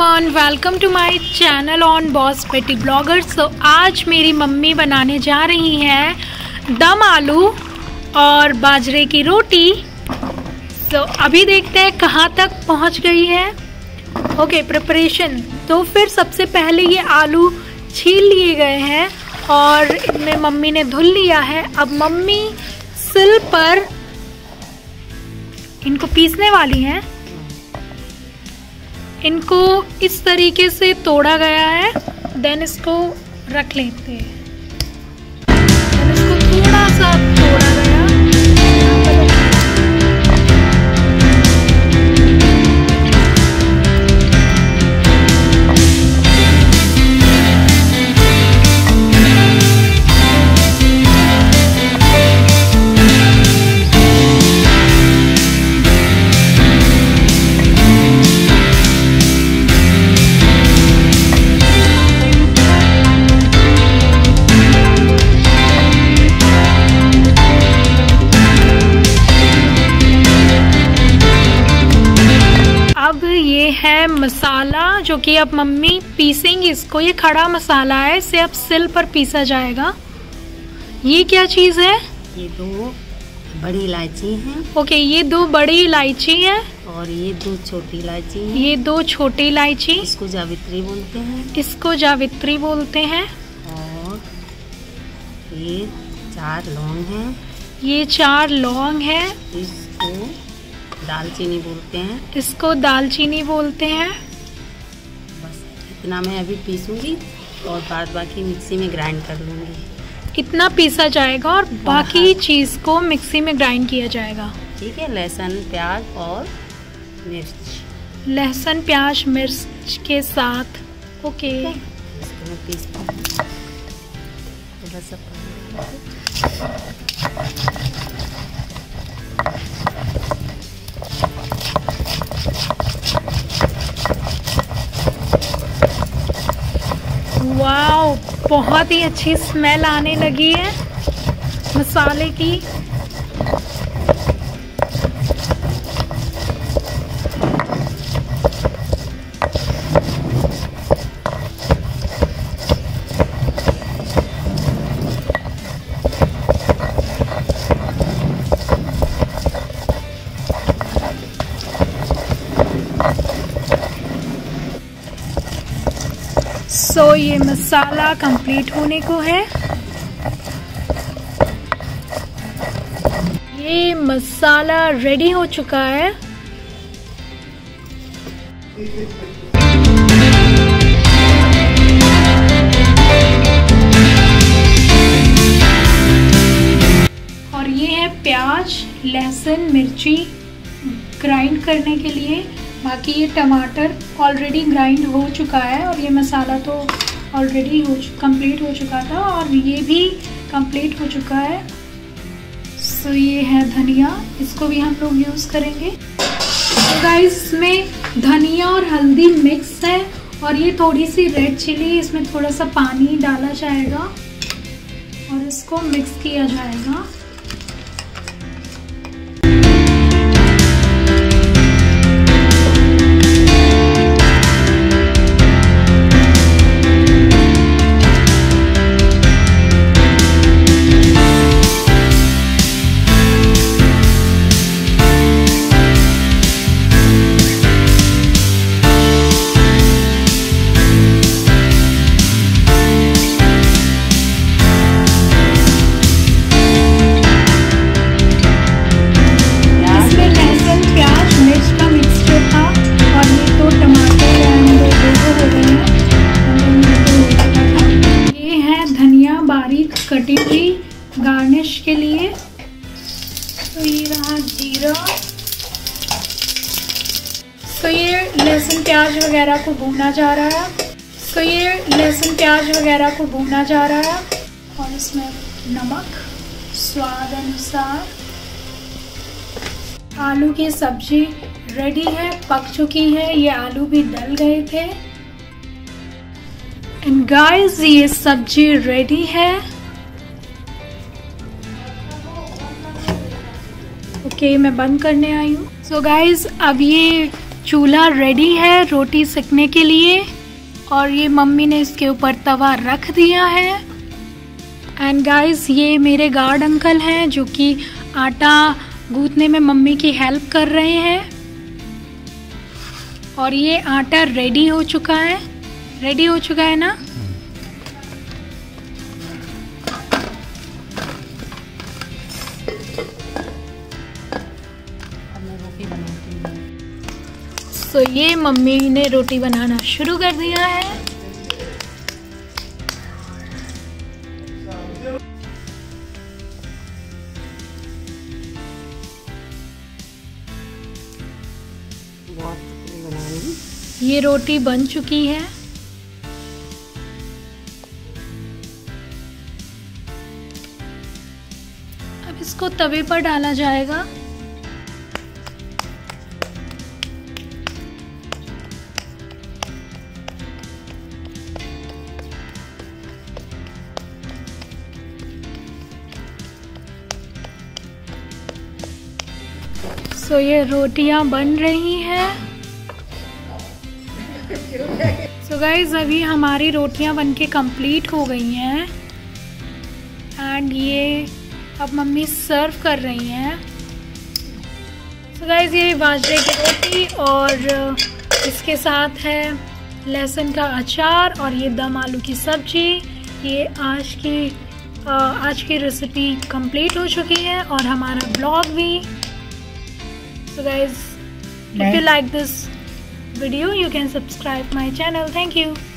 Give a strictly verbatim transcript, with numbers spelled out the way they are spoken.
Everyone, welcome to my channel on boss beti bloggers. तो आज मेरी मम्मी बनाने जा रही हैं दम आलू और बाजरे की रोटी। तो अभी देखते हैं कहाँ तक पहुँच गई है। Okay, preparation. तो फिर सबसे पहले ये आलू छील लिए गए हैं और इनमें मम्मी ने धुल लिया है। अब मम्मी सिल पर इनको पीसने वाली हैं। इनको इस तरीके से तोड़ा गया है, देन इसको रख लेते हैं। देन इसको थोड़ा सा तोड़ा गया। अब ये है मसाला जो कि अब मम्मी पीसेंगी इसको। ये खड़ा मसाला है, इसे अब सिल पर पीसा जाएगा। ये क्या चीज़ है? ये दो बड़ी इलायची हैं। ओके, ये दो बड़ी इलायची है और ये दो छोटी इलायची हैं। ये दो छोटी इलायची। इसको जावित्री बोलते हैं। इसको जावित्री बोलते हैं। और ये चार लौंग हैं। ये चार लौंग है। इसको दालचीनी बोलते हैं। इसको दालचीनी बोलते हैं। बस इतना मैं अभी पीसूंगी और बाद बाकी मिक्सी में ग्राइंड कर लूँगी। इतना पीसा जाएगा और बाकी चीज़ को मिक्सी में ग्राइंड किया जाएगा। ठीक है। लहसुन, प्याज और मिर्च। लहसुन, प्याज, मिर्च के साथ। ओके, इसको मैं पीसता हूँ। थोड़ा सा वाओ, बहुत ही अच्छी स्मेल आने लगी है मसाले की। सो so, ये मसाला कंप्लीट होने को है। ये मसाला रेडी हो चुका है। और ये है प्याज, लहसुन, मिर्ची ग्राइंड करने के लिए। बाकी ये टमाटर ऑलरेडी ग्राइंड हो चुका है और ये मसाला तो ऑलरेडी हो कंप्लीट हो चुका था और ये भी कंप्लीट हो चुका है। सो ये है धनिया, इसको भी हम लोग यूज़ करेंगे। तो गाइस, इसमें धनिया और हल्दी मिक्स है और ये थोड़ी सी रेड चिली, इसमें थोड़ा सा पानी डाला जाएगा और इसको मिक्स किया जाएगा। कटी हुई गार्निश के लिए। तो ये रहा जीरा। तो ये लहसुन प्याज वगैरह को भूना जा रहा है। तो ये लहसुन प्याज वगैरह को भूना जा रहा है और इसमें नमक स्वाद अनुसार। आलू की सब्जी रेडी है, पक चुकी है। ये आलू भी डल गए थे। एंड गाइस, ये सब्जी रेडी है। ओके, मैं बंद करने आई हूँ। सो गाइज, अब ये चूल्हा रेडी है रोटी सेकने के लिए और ये मम्मी ने इसके ऊपर तवा रख दिया है। एंड गाइस ये मेरे गार्ड अंकल हैं जो कि आटा गूंथने में मम्मी की हेल्प कर रहे हैं। और ये आटा रेडी हो चुका है, रेडी हो चुका है ना। तो ये मम्मी ने रोटी बनाना शुरू कर दिया है। ये रोटी बन चुकी है। अब इसको तवे पर डाला जाएगा। तो ये रोटियां बन रही हैं। सो गाइज अभी हमारी रोटियां बनके कंप्लीट हो गई हैं एंड ये अब मम्मी सर्व कर रही हैं। सो गाइज ये बाजरे की रोटी और इसके साथ है लहसुन का अचार और ये दम आलू की सब्जी। ये आज की आज की रेसिपी कंप्लीट हो चुकी है और हमारा ब्लॉग भी। So guys, if you like this video, you can subscribe my channel. Thank you.